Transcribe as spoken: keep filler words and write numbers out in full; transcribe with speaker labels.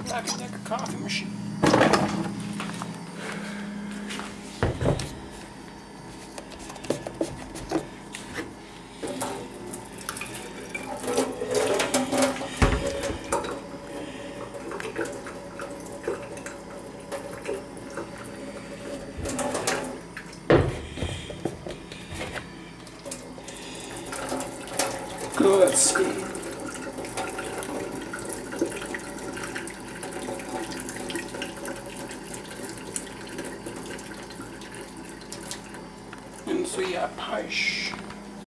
Speaker 1: Black and Decker coffee machine. Good speed. And so yeah, Peisch.